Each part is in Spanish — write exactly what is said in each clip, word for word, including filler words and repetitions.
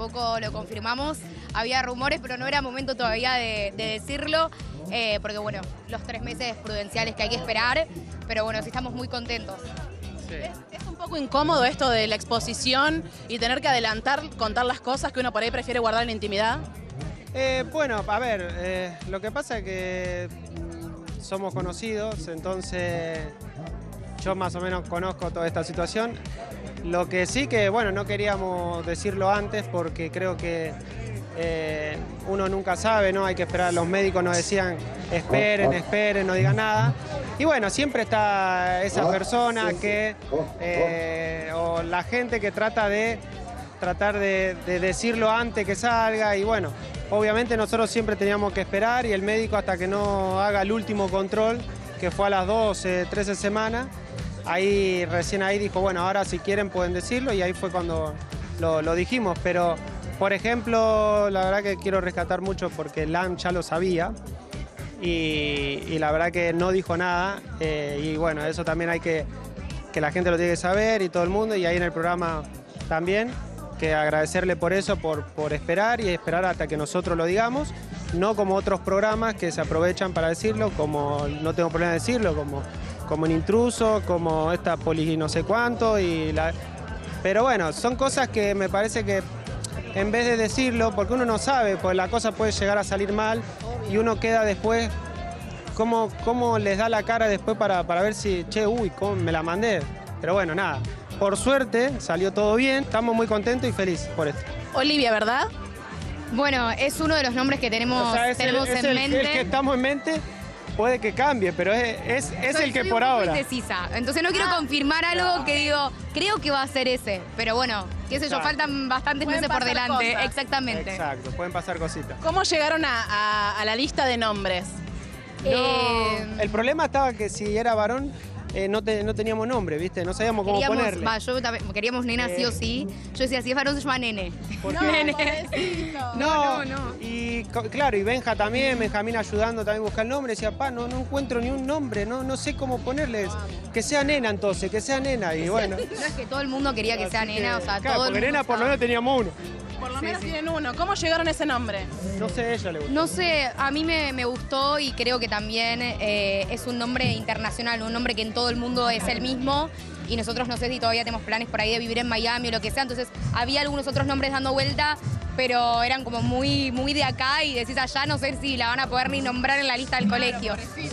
poco lo confirmamos. Había rumores, pero no era momento todavía de, de decirlo, eh, porque bueno, los tres meses prudenciales que hay que esperar, pero bueno, sí estamos muy contentos. Sí. ¿Es, es un poco incómodo esto de la exposición y tener que adelantar, contar las cosas que uno por ahí prefiere guardar en la intimidad? Eh, bueno, a ver, eh, lo que pasa es que somos conocidos, entonces yo más o menos conozco toda esta situación. Lo que sí que, bueno, no queríamos decirlo antes porque creo que eh, uno nunca sabe, ¿no? Hay que esperar, los médicos nos decían esperen, esperen, no digan nada. Y bueno, siempre está esa persona que, eh, o la gente que trata de, tratar de, de decirlo antes que salga y bueno, obviamente nosotros siempre teníamos que esperar y el médico hasta que no haga el último control, que fue a las doce, trece semanas, ahí recién ahí dijo, bueno, ahora si quieren pueden decirlo y ahí fue cuando lo, lo dijimos. Pero, por ejemplo, la verdad que quiero rescatar mucho porque Lam ya lo sabía y, y la verdad que no dijo nada eh, y bueno, eso también hay que, que la gente lo tiene que saber y todo el mundo y ahí en el programa también. Que agradecerle por eso, por, por esperar y esperar hasta que nosotros lo digamos, no como otros programas que se aprovechan para decirlo, como no tengo problema de decirlo, como, como en Intruso, como esta poli no sé cuánto, y la... pero bueno, son cosas que me parece que en vez de decirlo, porque uno no sabe, pues la cosa puede llegar a salir mal y uno queda después, cómo, cómo les da la cara después para, para ver si, che, uy, cómo me la mandé, pero bueno, nada. Por suerte, salió todo bien, estamos muy contentos y felices por esto. Olivia, ¿verdad? Bueno, es uno de los nombres que tenemos, O sea, es tenemos el, es en el, mente. el que estamos en mente, puede que cambie, pero es, es, es Soy- el que soy por un poco ahora. indecisa, entonces no quiero confirmar algo que digo, creo que va a ser ese, pero bueno, qué sé yo, Exacto. faltan bastantes Pueden meses por pasar delante, cosas. exactamente. Exacto, pueden pasar cositas. ¿Cómo llegaron a, a- a la lista de nombres? Eh, El problema estaba que si era varón, eh, no, te- no teníamos nombre, ¿viste? No sabíamos cómo queríamos, ponerle. va, yo también- queríamos nena sí o Eh. sí, yo decía, si es varón se llama nene. ¿Por No, qué? pobrecito. No, no, no. Y co- claro, y Benja también, Benjamín ayudando también a buscar el nombre. Decía, pa, no, no encuentro ni un nombre, no, no sé cómo ponerles. Que sea nena entonces, que sea nena. Y bueno. No es que todo el mundo quería que sea así nena, que, o sea, claro, todo el porque mundo nena por lo estaba- menos teníamos uno. Por lo Sí, menos sí. tienen uno. ¿Cómo llegaron a ese nombre? No sé, a ella le gustó. No sé, a mí me, me gustó y creo que también eh, es un nombre internacional, un nombre que en todo el mundo es el mismo y nosotros no sé si todavía tenemos planes por ahí de vivir en Miami o lo que sea, entonces había algunos otros nombres dando vuelta, pero eran como muy, muy de acá y decís allá, no sé si la van a poder ni nombrar en la lista del colegio.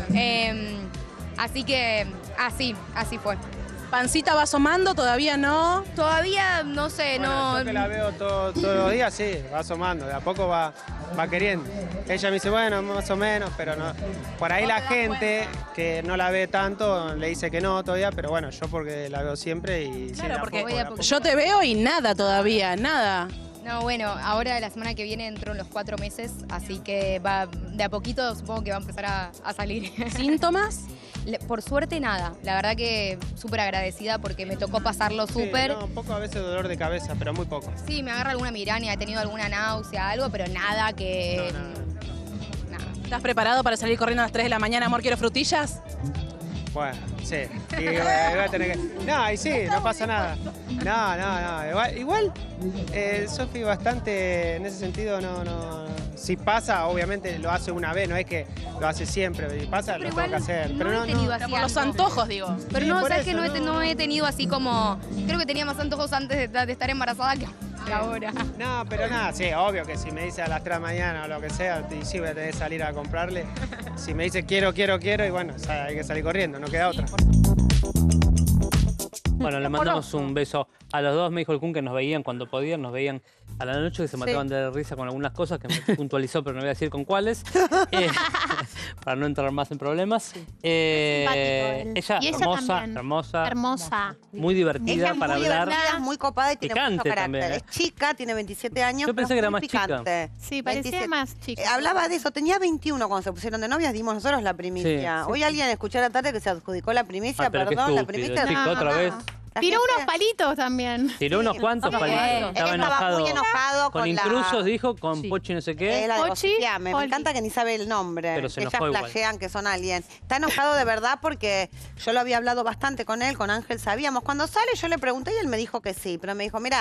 Eh, así que así, así fue. ¿Pancita va asomando? ¿Todavía no? Todavía no sé, Bueno, no... yo que la veo todo- todos los días, sí, va asomando, de a poco va, va queriendo. Ella me dice, bueno, más o menos, pero no. Por ahí No la te das gente que no la ve tanto le dice que no todavía, pero bueno, yo porque la veo siempre y... sí, Claro, de a porque poco, de a poco. yo te veo y nada todavía, nada. No, bueno, ahora la semana que viene entro en los cuatro meses, así que va de a poquito supongo que va a empezar a, a salir. ¿Síntomas? Le- Por suerte nada, la verdad que súper agradecida porque me tocó pasarlo Sí, súper. no, un poco a veces dolor de cabeza, pero muy poco. Sí, me agarra alguna migraña, he tenido alguna náusea, algo, pero nada que... No, nada. nada. ¿Estás preparado para salir corriendo a las tres de la mañana, amor, quiero frutillas? Bueno, sí. Y voy a- voy a tener que... No, y sí, no pasa nada. No, no, no. Igual, igual eh, Sofi bastante, en ese sentido, no, no... Si pasa, obviamente lo hace una vez, no es que lo hace siempre. Si pasa, Pero lo igual tengo que hacer. Pero no no, he tenido no. así Por los algo. antojos, digo. Pero Sí, no, por sabes que eso, no he, no. te- no he tenido así como... Creo que tenía más antojos antes de, de estar embarazada que que ahora. No, pero nada, sí, obvio que si me dice a las tres de la mañana o lo que sea, y sí voy a tener que salir a comprarle. Si me dice quiero, quiero, quiero, y bueno, o sea, hay que salir corriendo, no queda otra. Bueno, le mandamos un beso a los dos. Me dijo el Kun que nos veían cuando podían, nos veían a la noche, que se mataban de risa con algunas cosas que me puntualizó, pero no voy a decir con cuáles, eh, para no entrar más en problemas. Eh, Simpático él. ella, Y ella hermosa, también. hermosa, Hermosa. muy divertida Ella es para muy hablar. divertida, es muy copada y tiene mucho Picante carácter. también, ¿eh? Es chica, tiene veintisiete años. Yo pensé pero que era muy más chica. picante. Sí, parecía veintisiete. más chica. Eh, hablaba de eso, tenía veintiuno cuando se pusieron de novias, dimos nosotros la primicia. Sí, sí. Hoy alguien escuchó a la tarde que se adjudicó la primicia, Ah, pero qué perdón, la estúpido, primicia. chico, no, otra no, vez. no. La Tiró gente- unos palitos también. Tiró unos cuantos Sí, palitos. él Estaba estaba enojado. muy enojado con con la- intrusos, dijo, con Sí. Pochi no sé Eh, qué. la de Pochi, Bosifiame. Me Poli. encanta que ni sabe el nombre. Pero se que ellas enojó igual. flashean que son alguien. Está enojado de verdad porque yo lo había hablado bastante con él, con Ángel sabíamos. Cuando sale yo le pregunté y él me dijo que sí, pero me dijo, mira,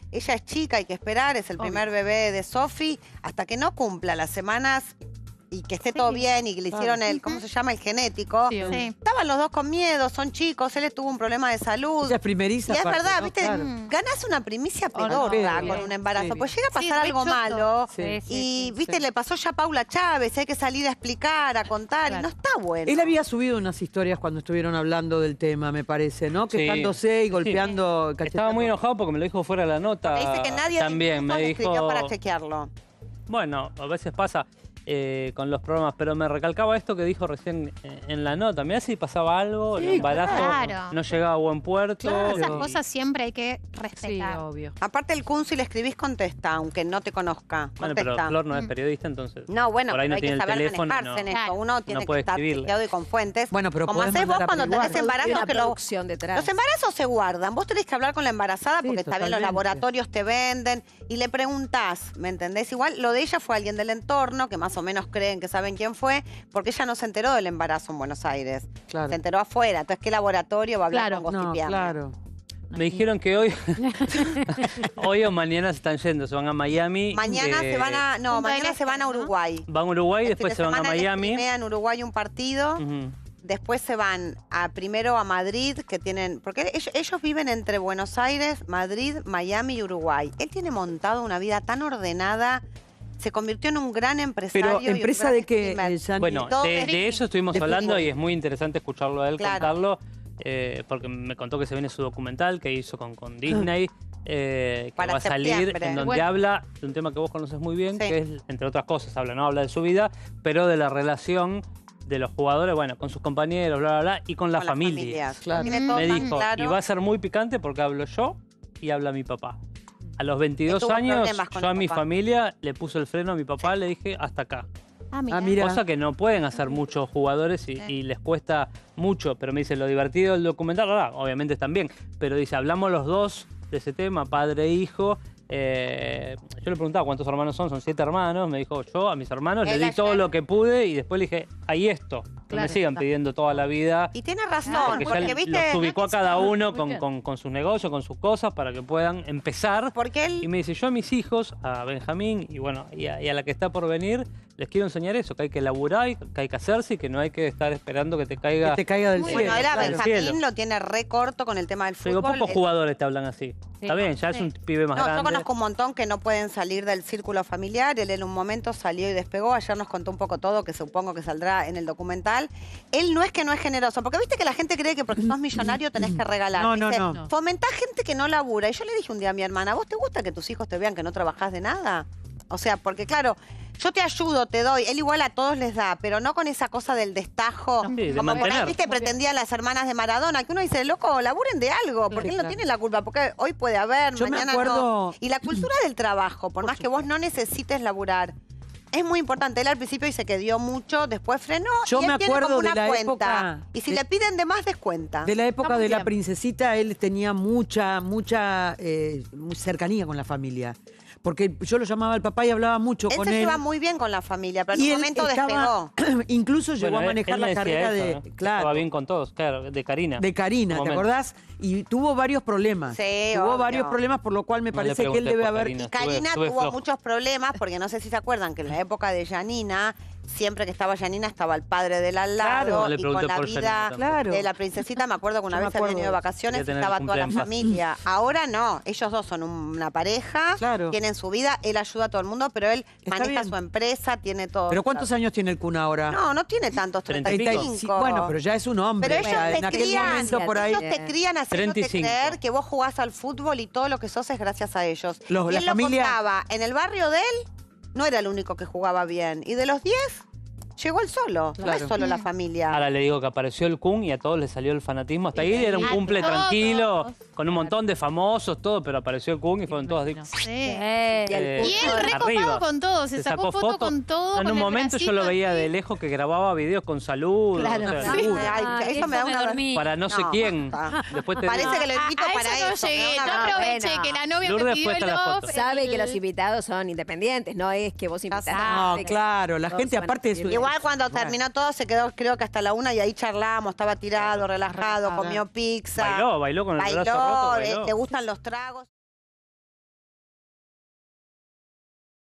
ella es chica, hay que esperar, es el Obvio. primer bebé de Sofi, hasta que no cumpla las semanas y que esté Sí. todo bien y que le Claro. hicieron el, ¿cómo se llama? El genético. Sí, Sí. Estaban los dos con miedo, son chicos, él tuvo un problema de salud. Ella es primeriza. Y es aparte, verdad, ¿no? ¿viste? Claro. Ganás una primicia Oh, no, pedorra pedo. con un embarazo. Sí. Pues llega a Sí, pasar re algo choto. malo. Sí. Sí, Y, sí, viste, sí. le pasó ya a Paula Chávez, hay que salir a explicar, a contar, y Claro. no está bueno. Él había subido unas historias cuando estuvieron hablando del tema, me parece, ¿no? Sí. Quejándose y Sí. golpeando, Estaba cacheteando. muy enojado porque me lo dijo fuera de la nota. Me dice que nadie También me le dijo. escribió para chequearlo. Bueno, a veces pasa eh, con los programas, pero me recalcaba esto que dijo recién eh, en la nota. Mirá si pasaba algo, el Sí, embarazo claro. no llegaba a buen puerto. Claro. Esas y- cosas siempre hay que Sí, respetar. obvio. Aparte el Kun, si le escribís, contesta, aunque no te conozca. Bueno, Contesta. pero Flor no es periodista, entonces. No, bueno, por ahí pero no hay tiene que el saber teléfono. manejarse en no. esto. Uno tiene que puede estar escribirle. chequeado y con fuentes. Bueno, pero como podés hacés vos mandar a cuando tenés averiguar. embarazos Una que lo, producción detrás. los embarazos se guardan. Vos tenés que hablar con la embarazada Sí, porque también los totalmente. laboratorios te venden y le preguntás, ¿me entendés? Igual lo de ella fue alguien del entorno que más o menos creen que saben quién fue, porque ella no se enteró del embarazo en Buenos Aires. Claro. Se enteró afuera. Entonces, ¿qué laboratorio va a hablar Claro. con No, Gostipiame? claro. Me dijeron que hoy, hoy o mañana se están yendo, se van a Miami. Mañana eh, se van a, no, Punta del mañana se Este, van a ¿no? Uruguay. Van a Uruguay, El después fin se de van a semana les Miami. streamea en Uruguay un partido. Ujú. Después se van a, primero a Madrid, que tienen... Porque ellos, ellos viven entre Buenos Aires, Madrid, Miami y Uruguay. Él tiene montado una vida tan ordenada. Se convirtió en un gran empresario. Pero, y un ¿empresa gran de qué, streamer. eh, Yanni? Bueno, todo de, es- de eso estuvimos de hablando fútbol. y es muy interesante escucharlo a él Claro. contarlo, eh, porque me contó que se viene su documental que hizo con, con Disney, eh, que Para va a salir, septiembre. en donde Bueno. habla de un tema que vos conoces muy bien, Sí. que es, entre otras cosas, habla, no habla de su vida, pero de la relación de los jugadores, bueno, con sus compañeros, bla, bla, bla, y con la con las familia. familias. Claro. Tiene todo Me tan dijo, claro. y va a ser muy picante porque hablo yo y habla mi papá. A los veintidós tuvo años, problemas con yo a el mi papá. familia le puse el freno a mi papá, le dije, hasta acá. Ah, mira. Ah, mira. Cosa que no pueden hacer muchos jugadores y, y les cuesta mucho. Pero me dice, lo divertido del documental, ahora, obviamente también. Pero dice, hablamos los dos de ese tema, padre e hijo. Eh, yo le preguntaba cuántos hermanos son, son siete hermanos. Me dijo, yo a mis hermanos Él le di ayer- todo lo que pude y después le dije, hay esto. Que me Claro, sigan está. pidiendo toda la vida. Y tiene razón, Porque porque, ya viste... los ubicó a cada uno Muy con, bien. con, con sus negocios, con sus cosas, para que puedan empezar. Porque él... Y me dice, yo a mis hijos, a Benjamín y bueno, y a, y a la que está por venir, les quiero enseñar eso, que hay que laburar, y que hay que hacerse y que no hay que estar esperando que te caiga. Que te caiga del Muy cielo. bueno, él a claro. Benjamín Cielo. lo tiene re corto con el tema del Te digo, fútbol. pocos Él- jugadores te hablan así. Está bien, ya es un pibe más No, grande. yo conozco un montón que no pueden salir del círculo familiar. Él en un momento salió y despegó. Ayer nos contó un poco todo, que supongo que saldrá en el documental. Él no es que no es generoso, porque viste que la gente cree que porque sos millonario tenés que regalar. No, no, Dice, no. Fomentá gente que no labura. Y yo le dije un día a mi hermana, ¿vos te gusta que tus hijos te vean que no trabajás de nada? O sea, porque claro, yo te ayudo, te doy. Él igual a todos les da, pero no con esa cosa del destajo. Sí, de Como por ahí, mantener. viste, pretendían las hermanas de Maradona, que uno dice, loco, laburen de algo, porque Sí, él no claro. tiene la culpa, porque hoy puede haber, Yo me mañana acuerdo- no. Y la cultura del trabajo, por más que vos no necesites laburar, es muy importante. Él al principio dice que dio mucho, después frenó. Yo y él me tiene acuerdo como de una la cuenta. época Y si de- le piden de más, descuenta. De la época Está muy de la bien. princesita, él tenía mucha, mucha eh, mu- cercanía con la familia. Porque yo lo llamaba al papá y hablaba mucho Él con se él. lleva muy bien con la familia, pero en y un él momento estaba, despegó. incluso llegó Bueno, a él- manejar él la me decía carrera eso, de. ¿no? Claro. Estaba bien con todos, claro, de Karina. De Karina, Un ¿te momento. acordás? Y tuvo varios problemas. Sí, tuvo obvio. varios problemas, por lo cual me No le parece que él pregunté debe por haber. Karina. Y Karina Estuve- estuve tuvo flojo. muchos problemas, porque no sé si se acuerdan que en la época de Janina, siempre que estaba Janina estaba el padre del al lado. Claro. No le y con pregunté la por vida Janina tampoco. Claro. de la princesita, me acuerdo que una Yo me vez había acuerdo venido de de eso. vacaciones y Quería tener estaba el toda la cumpleaños en paz. familia. Ahora no, ellos dos son una pareja, Claro. tienen su vida, él ayuda a todo el mundo, pero él Está maneja bien. su empresa, tiene todo. ¿Pero cuántos años tiene el Kun ahora? No, no tiene tantos, Treinta treinta y y pico. cinco. Bueno, pero ya es un hombre. Pero o ellos sea, te en aquel crían, momento por ahí. ellos te crían haciéndote treinta y cinco. creer que vos jugás al fútbol y todo lo que sos es gracias a ellos. Los- y la él familia- lo contaba, en el barrio de él no era el único que jugaba bien. Y de los diez, llegó él solo. No es Claro. solo la familia. Ahora le digo que apareció el Kun y a todos les salió el fanatismo. Hasta ahí era un A cumple todos. tranquilo, con un montón de famosos, todo, pero apareció el Kun y fueron todos así. Sí. eh, Y él recopado arriba. con todo, se, sacó foto fotos. con todo. En con un el momento yo bracito lo veía así. de lejos que grababa videos con salud. Claro. o sea, Ay, seguro. ay, Ah, eso me da una... dormí. para no sé No, quién. basta. Después te Parece que lo invito a, a para eso no eso. llegué, me da no una aproveché pena. que la novia Lourdes me pidió el puesta la foto. love. Sabe el- que los invitados son independientes, no es que vos invitás Ah, a No, claro, la Todos gente van a aparte de su. pedir. Igual cuando terminó todo se quedó creo que hasta la una y ahí charlamos, estaba tirado, relajado, Relajado. comió pizza. bailó, bailó con el brazo roto. Bailó, eh, Bailó. le gustan los tragos.